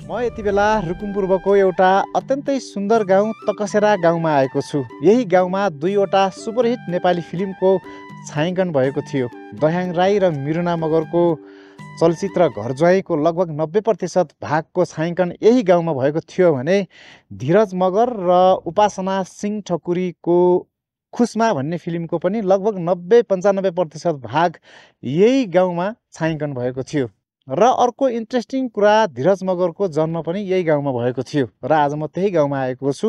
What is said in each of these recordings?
म यति बेला रुकुम पूर्वको एउटा अत्यन्तै सुन्दर गाउँ तकसेरा गाउँमा आएको छु। यही गाउँमा दुईवटा सुपरहिट नेपाली फिल्मको छायाङ्कन भएको थियो। दयाङ राई र मिरुना मगरको चलचित्र घरजवको लगभग 90% भागको छायाङ्कन यही गाउँमा भएको थियो भने धीरज मगर र उपासना सिंह ठकुरीको खुसमा भन्ने फिल्मको पनि लगभग 90-95% भाग यही गाउँमा छायाङ्कन भएको थियो। र अर्को इन्ट्रेस्टिङ कुरा, धीरज मगरको जन्म पनि यही गाउँमा भएको थियो र आज म त्यही गाउँमा आएको छु।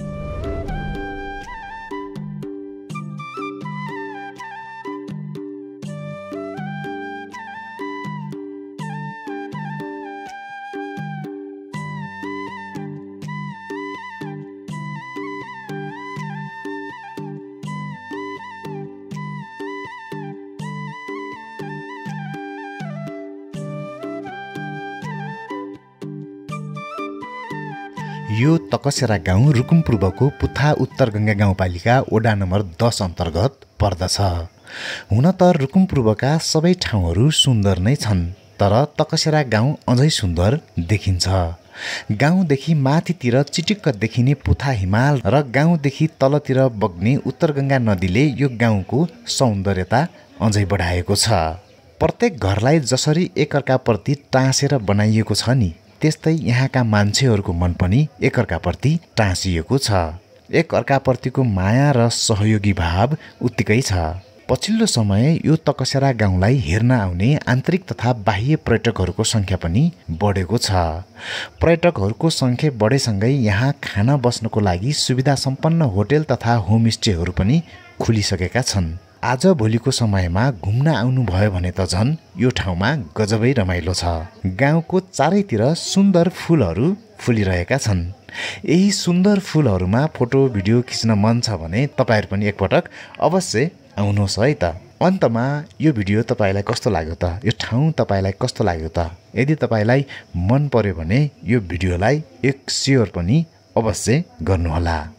यो तकसेरा गाउँ रुकुम पूर्वको पुथा उत्तर गङ्गा गाउँपालिका वडा नम्बर 10 अन्तर्गत पर्दछ। हुन त रुकुम पूर्वका सबै ठाउँहरू सुन्दर नै छन्, तर तकसेरा गाउँ अझै सुन्दर देखिन्छ। गाउँदेखि माथितिर चिटिक्क देखिने पुथा हिमाल र गाउँदेखि तलतिर बग्ने उत्तर गङ्गा नदीले यो गाउँको सौन्दर्यता अझै बढाएको छ। प्रत्येक घरलाई जसरी एकअर्काप्रति टाँसेर बनाइएको छ नि, त्यस्तै यहाँका मान्छेहरूको मन पनि एकअर्काप्रति टाँसिएको छ। एकअर्काप्रतिको माया र सहयोगी भाव उत्तिकै छ। पछिल्लो समय यो तकसेरा गाउँलाई हेर्न आउने आन्तरिक तथा बाह्य पर्यटकहरूको सङ्ख्या पनि बढेको छ। पर्यटकहरूको सङ्ख्या बढेसँगै यहाँ खाना बस्नको लागि सुविधा सम्पन्न होटेल तथा होमस्टेहरू पनि खुलिसकेका छन्। आज भोलिको समयमा घुम्न आउनुभयो भने त झन् यो ठाउँमा गजबै रमाइलो छ। गाउँको चारैतिर सुन्दर फुलहरू फुलिरहेका छन्। यही सुन्दर फुलहरूमा फोटो भिडियो खिच्न मन छ भने तपाईँहरू पनि एकपटक अवश्य आउनुहोस् है त। अन्तमा यो भिडियो तपाईँलाई कस्तो लाग्यो त? यो ठाउँ तपाईँलाई कस्तो लाग्यो त? यदि तपाईँलाई मन पर्यो भने यो भिडियोलाई एक सेयर पनि अवश्य गर्नुहोला।